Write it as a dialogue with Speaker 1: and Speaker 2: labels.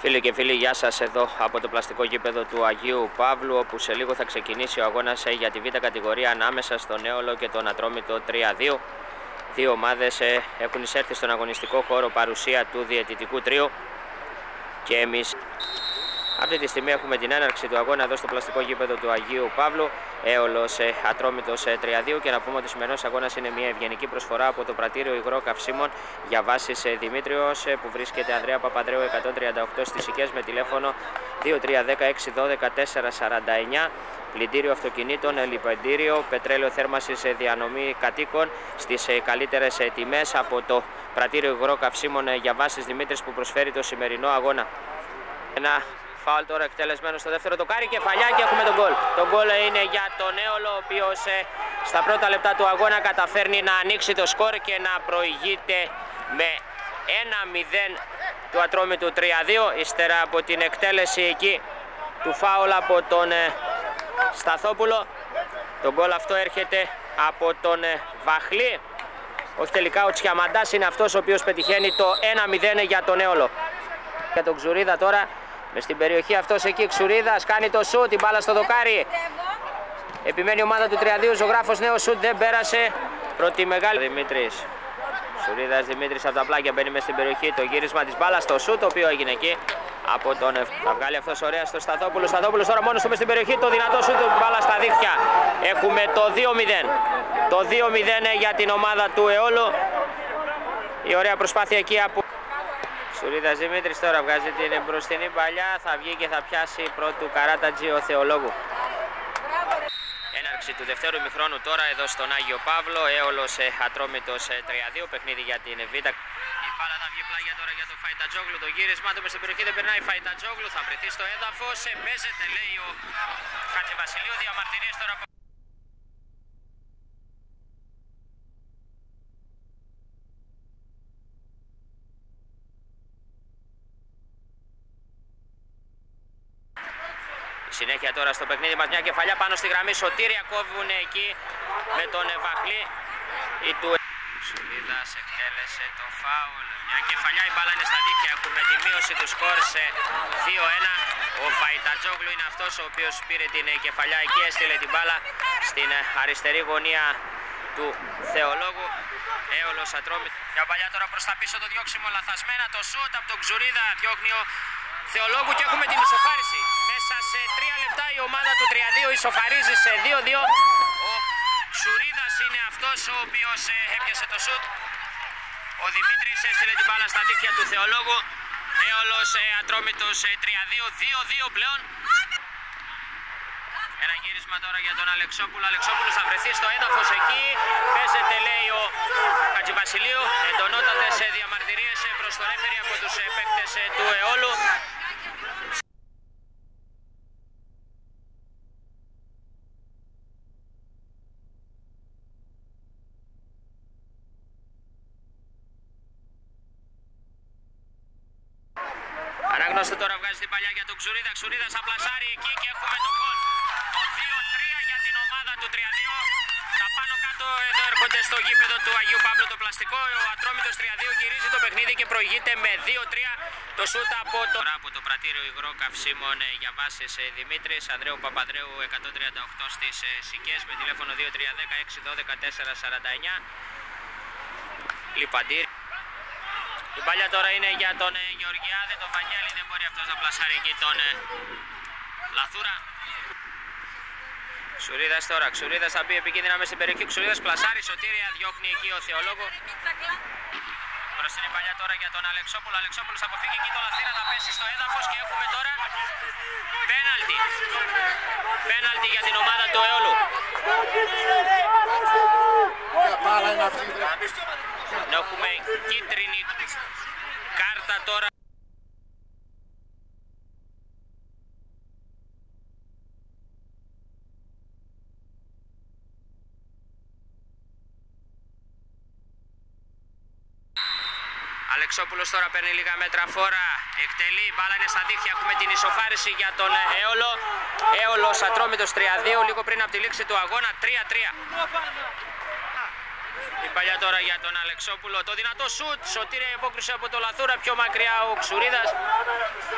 Speaker 1: Φίλοι και φίλοι, γεια σας εδώ από το πλαστικό γήπεδο του Αγίου Παύλου, όπου σε λίγο θα ξεκινήσει ο αγώνας για τη β' κατηγορία ανάμεσα στον Έολο και τον Ατρόμητο 3-2. Δύο ομάδες έχουν εισέρθει στον αγωνιστικό χώρο παρουσία του διαιτητικού τρίου και εμείς αυτή τη στιγμή έχουμε την έναρξη του αγώνα εδώ στο πλαστικό γήπεδο του Αγίου Παύλου. Έολος Ατρόμητος 3-2, και να πούμε ότι ο σημερινός αγώνας είναι μια ευγενική προσφορά από το πρατήριο υγρό καυσίμων για βάσεις Δημήτριος, που βρίσκεται Ανδρέα Παπανδρέου 138 στις Σικές, με τηλέφωνο 2310-612-449. Πλυντήριο αυτοκινήτων, λιπαντήριο, πετρέλαιο θέρμασης, διανομή κατοίκων στις καλύτερες τιμές από το πρατήριο υγρό καυσίμων για βάσεις Δημήτρης, που προσφέρει το σημερινό αγώνα. Ένα φάουλ τώρα εκτελεσμένο στο δεύτερο τοκάρι, κεφαλιά, και έχουμε τον γκολ. Το γκολ είναι για τον Έολο, ο οποίος στα πρώτα λεπτά του αγώνα καταφέρνει να ανοίξει το σκορ και να προηγείται με 1-0 του Ατρόμητου 3-2, ύστερα από την εκτέλεση εκεί του φάουλ από τον Σταθόπουλο. Το γκολ αυτό έρχεται από τον Βαχλή. Όχι, τελικά ο Τσιαμαντάς είναι αυτός ο οποίος πετυχαίνει το 1-0 για τον Έολο. Για τον Ξουρίδα τώρα, μες στην περιοχή αυτός εκεί, Ξουρίδας κάνει το σουτ, την μπάλα στο δοκάρι. Επιμένει η ομάδα του 3-2, ζωγράφος, νέο σουτ, δεν πέρασε. Πρώτη μεγάλη. Δημήτρης. Ξουρίδας Δημήτρης από τα πλάγια μπαίνει μες στην περιοχή. Το γύρισμα της μπάλας στο σουτ, το οποίο έγινε εκεί από τον θα βγάλει αυτός ωραία στο Σταθόπουλο. Σταθόπουλος τώρα μόνος του μες στην περιοχή. Το δυνατό σουτ, μπάλα στα δίχτυα. Έχουμε το 2-0. Το 2-0 για την ομάδα του Εόλου. Η ωραία προσπάθεια εκεί από Ξουρίδας Δημήτρης, τώρα βγάζει την μπροστινή παλιά, θα βγει και θα πιάσει πρώτου Καράτατζη ο Θεολόγου. Έναρξη του δευτέρου ημιχρόνου τώρα εδώ στον Άγιο Παύλο. Έολος Ατρόμητος 3-2, παιχνίδι για την Β'. Η μπάλα θα βγει πλάγια τώρα για τον Φαϊτατζόγλου. Το γύρισμα του μες στην περιοχή δεν περνάει. Φαϊτατζόγλου θα βρεθεί στο έδαφος. Παίζεται, λέει ο Χατζηβασιλείου. Διαμαρτυρίες τώρα. Συνέχεια τώρα στο παιχνίδι μας, μια κεφαλιά πάνω στη γραμμή. Σωτήρια κόβουν εκεί με τον Βαχλή. Ξουρίδας εκτέλεσε το φάουλ. Μια κεφαλιά, η μπάλα είναι στα δίχτυα. Έχουμε τη μείωση του σκορ σε 2-1. Ο Φαϊτατζόγλου είναι αυτός ο οποίος πήρε την κεφαλιά εκεί, έστειλε την μπάλα στην αριστερή γωνία του Θεολόγου. Έολος Ατρόμητος. Για παλιά τώρα προς τα πίσω, το διώξιμο λαθασμένα. Το σούτ από τον Ξουρίδα, διώχνει ο Θεολόγου και έχουμε την ισοφάριση. Μέσα σε 3 λεπτά η ομάδα του 3-2 ισοφαρίζει σε 2-2. Ο Ξουρίδας είναι αυτός ο οποίος έπιασε το σουτ. Ο Δημήτρης έστειλε την μπάλα στα δίχτυα του Θεολόγου. Έολος Ατρόμητος 3-2, 2-2 πλέον. Ένα γύρισμα τώρα για τον Αλεξόπουλο. Αλεξόπουλος θα βρεθεί στο έδαφος εκεί. Παίζεται, λέει ο Χατζηβασιλείου. Εντονότατες διαμαρτυρίες προς το ρέφερι από τους παίκτες του Εόλου. Αναγνώστο τώρα βγάζει την παλιά για τον Ξουρίδα. Ξουρίδα θα πλασάρει εκεί και έχουμε το γκολ. Το 2-3 για την ομάδα του 3-2. Τα πάνω κάτω εδώ έρχονται στο γήπεδο του Αγίου Παύλου το πλαστικό. Ο Ατρόμητος 3-2 γυρίζει το παιχνίδι και προηγείται με 2-3. Το σούτ από το πρατήριο υγρό καυσίμων για βάσεις Δημήτρης. Ανδρέου Παπανδρέου 138 στις Σικές, με τηλέφωνο 2310-612-449. Λιπαντήρι. Η παλιά τώρα είναι για τον Γεωργιάδη, τον Βαγγέλη, δεν μπορεί αυτός να πλασάρει εκεί τον Λαθούρα. Ξουρίδας τώρα, Ξουρίδας θα μπει επικίνδυνα μέσα στην περιοχή. Ξουρίδας πλασάρει, Σωτήρια διώχνει εκεί ο Θεολόγο. Μπροστινή παλιά τώρα για τον Αλεξόπουλο. Αλεξόπουλος αποφύγει εκεί, το Λαθήρα θα πέσει στο έδαφος και έχουμε τώρα πέναλτι. Πέναλτι για την ομάδα του Εόλου. Έχουμε κίτρινη κάρτα τώρα. Αλεξόπουλος τώρα παίρνει λίγα μέτρα φόρα, εκτελεί, μπάλα είναι στα δίχτυα, έχουμε την ισοφάριση για τον Έολο. Έολος Ατρόμητος 3-2, λίγο πριν από τη λήξη του αγώνα 3-3. Η παλιά τώρα για τον Αλεξόπουλο, το δυνατό σουτ, σωτήρια υπόκριση από το Λαθούρα, πιο μακριά ο Ξουρίδας.